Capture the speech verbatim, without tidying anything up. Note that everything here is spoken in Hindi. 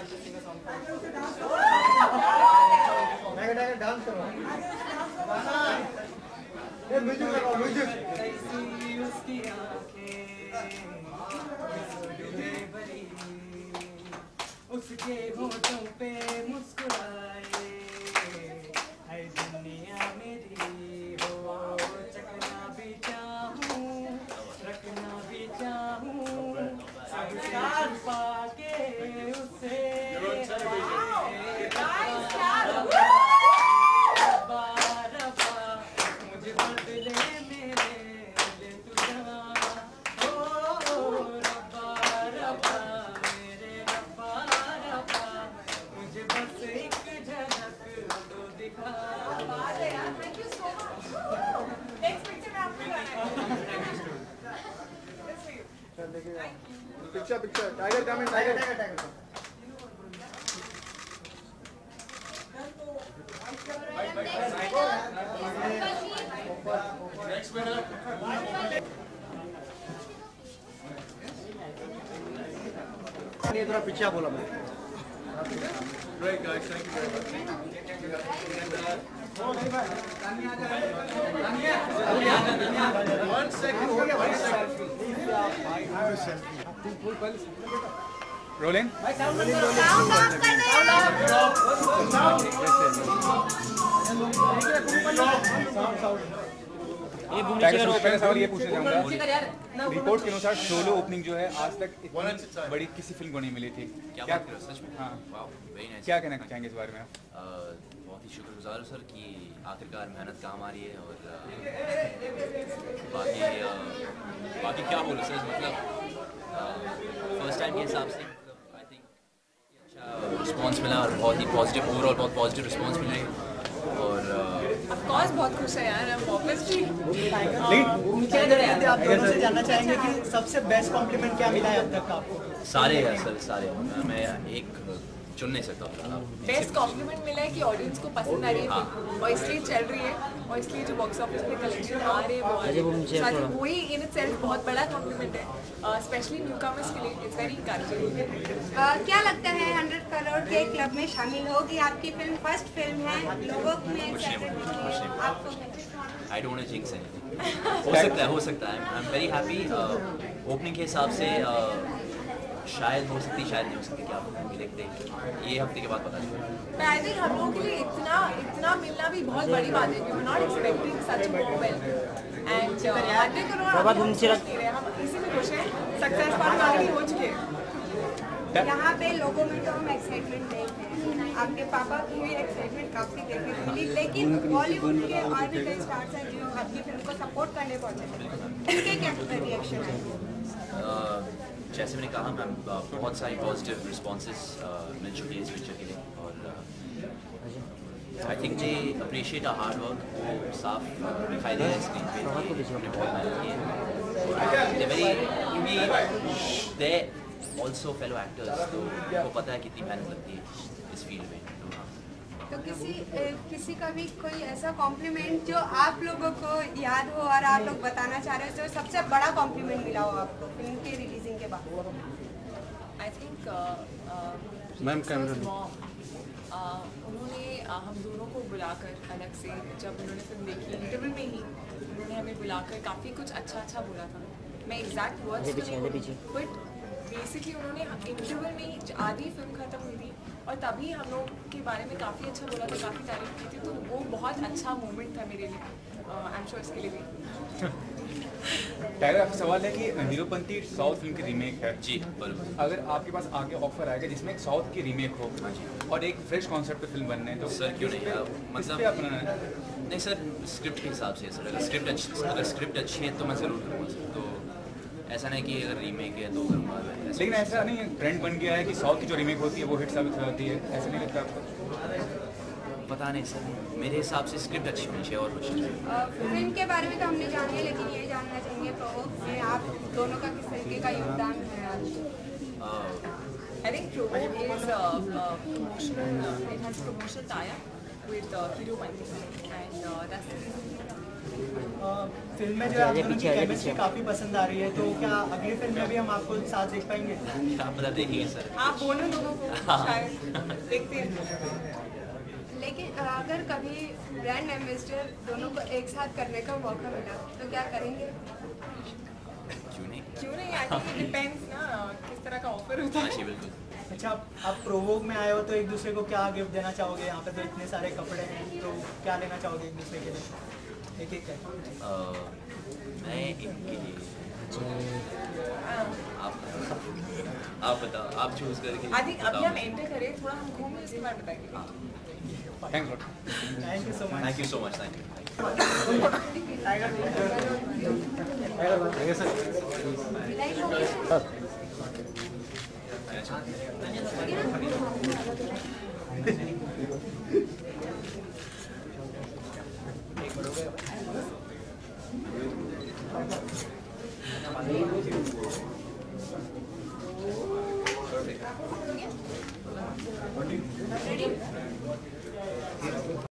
डांस करो। ये म्यूजिक लगाओ, म्यूजिक। उसकी उसके होठों पे मुस्कुराए, है दुनिया मेरी हो, चखना भी चाहूं, रखना भी चाहूं, सबसे छुपा के उसे मुझे बदले मेरे ले तू जा, ओ रब्बा रब्बा मेरे रब्बा रब्बा, मुझे बस एक झलक तो दिखा। बात है यार, thank you so much. Next picture में आपको गाना है। Picture picture Tiger coming, Tiger Tiger Tiger next minute. ये थोड़ा पीछे बोला मैं। Great guys, thank you very much. One second, one second. Rolling. Sound off कर दे। टाइगर सर पहले सवाल ये पूछना चाहूँगा, रिपोर्ट के अनुसार सोलो ओपनिंग जो है आज तक इतनी बड़ी किसी फिल्म को नहीं मिली थी, क्या सच में? हाँ, क्या कहना चाहेंगे इस बारे में? बहुत ही शुक्रगुजार हूँ सर कि आखिरकार मेहनत काम आ रही है, और बाकी बाकी क्या बोलूँ सर, मतलब फर्स्ट टाइम के हिसाब से आई थिंक अच्छा रिस्पॉन्स मिला, और बहुत ही पॉजिटिव, ओवरऑल बहुत पॉजिटिव रिस्पॉन्स मिल रही है, और ऑफ कोर्स बहुत खुश है यार हम ऑब्वियसली। आप दोनों से जानना चाहेंगे कि सबसे बेस्ट कॉम्प्लीमेंट क्या मिला है अब तक आपको? सारे हैं सर, सारे, मैं एक चुन नहीं सकता। बेस्ट कॉम्प्लीमेंट मिला है कि ऑडियंस को पसंद आ रही है, और इसलिए चल रही है, और इसलिए जो बॉक्स ऑफिस पे कलेक्शन आ रहे हैं वो वही इन इटसेल्फ बहुत बड़ा कॉम्प्लीमेंट है, स्पेशली न्यूकमर्स के लिए। It's very encouraging. क्या लगता है हंड्रेड करोड़ के क्लब में शामिल होगी? आपकी फिल्म फर्स्ट फिल्म है, लोगों में आपको I don't want to jinx anything. हो सकता है, हो सकता है। I am very happy. Opening के हिसाब से शायद हो सकती, शायद नहीं हो सकती, क्या पता, देखते हैं, ये हफ्ते के बाद पता चलेगा। आई थिंक हम लोगों के लिए इतना इतना मिलना भी बहुत बड़ी बात है, we were not expecting such moment, and hundred crore हम इसी में खुश हैं, सक्सेस पार्ट ऑलरेडी हो चुके हैं। यहाँ पे लोगों में तो हम एक्साइटमेंट देखते हैं, आपके पापा की भी एक्साइटमेंट काफी देखने को मिली, लेकिन बॉलीवुड के और भी कई स्टार्स हैं जो आपकी फिल्म को सपोर्ट करने पहुंचे थे, उनके क्या रिएक्शन है? जैसे मैंने कहा मैम, बहुत सारी पॉजिटिव रिस्पॉन्सेस मिल चुकी है इस पिक्चर के लिए, और I think they appreciate our hard work, वो साफ दिखाई दे रहा है स्क्रीन पे, हमने बहुत मेहनत की है, दे वेरी क्योंकि दे ऑल्सो फेलो एक्टर्स, तो उनको पता है कितनी मेहनत लगती है इस फील्ड में। तो किसी किसी का भी कोई ऐसा कॉम्प्लीमेंट जो आप लोगों को याद हो और आप लोग बताना चाह रहे हो, जो सबसे बड़ा कॉम्प्लीमेंट मिला हो आपको फिल्म के रिलीजिंग के बाद? आई थिंक मैम उन्होंने हम दोनों को बुलाकर अलग से, जब उन्होंने फिल्म देखी इंटरव्यू में ही उन्होंने हमें बुलाकर काफ़ी कुछ अच्छा अच्छा बोला था। मैं एग्जैक्ट वर्ड्स तो नहीं बोलूँ, बट बेसिकली उन्होंने इंटरव्यू में ही आधी फिल्म खत्म हुई थी और तभी हम लोग के बारे में काफ़ी अच्छा बोला था, काफ़ी तारीफ की थी, तो वो बहुत अच्छा मोमेंट था मेरे लिए, आई एम श्योर इसके लिए भी। टाइगर, आपका सवाल है कि हीरोपंती साउथ फिल्म की रीमेक है जी, बराबर। अगर आपके पास आगे ऑफर आएगा जिसमें एक साउथ की रीमेक हो और एक फ्रेश कॉन्सेप्ट पे फिल्म बनने, तो सर क्यों नहीं, मतलब अपना नहीं सर, स्क्रिप्ट के हिसाब से सर, अगर स्क्रिप्ट अच्छी अगर स्क्रिप्ट अच्छी है तो मैं ज़रूर करूँगा सर, तो ऐसा नहीं कि अगर रीमेक है तो करूँगा। लेकिन ऐसा नहीं है, ट्रेंड बन गया है कि साउथ की जो रीमेक होती है वो हिट साबित हो जाती है, ऐसा नहीं लगता आपको? पता नहीं सर, मेरे हिसाब से स्क्रिप्ट अच्छी होनी चाहिए और कुछ नहीं। फिल्म के बारे में तो हमने जान लिया, लेकिन ये जानना चाहेंगे तो में आप दोनों का किस तरीके का योगदान है आज? I think Provo is a, a promotional, uh, it has promotional tie-up with uh, Heropanti, and uh, that's the reason film में जो है आप दोनों की केमिस्ट्री काफी पसंद आ रही है, तो क्या अगली फिल्म में भी हम आपको साथ देख पाएंगे? आप बता देखेंगे सर। आप बोलो दोनों को शायद देखते हैं। लेकिन अगर कभी ब्रांड एम्बेसडर दोनों को एक साथ करने का मौका मिला तो क्या करेंगे? क्यों नहीं? क्यों नहीं? आई थिंक डिपेंड्स ना किस तरह का ऑफर होता हाँ है। जी बिल्कुल। अच्छा, आप, आप प्रोवोक में आए हो तो एक दूसरे को क्या गिफ्ट देना चाहोगे? यहाँ पे तो इतने सारे कपड़े हैं, तो क्या लेना चाहोगे एक दूसरे के लिए? एक एक करके। अह, मैं इनके लिए आप आप बताओ, आप चूज करके आई थिंक अभी हम एंटर करें, थोड़ा हम घूमें, उसके बाद बताएंगे। Thanks lot. Thank you so much. Thank you so much. Thank you. Like हो गया? Perfect. Ready?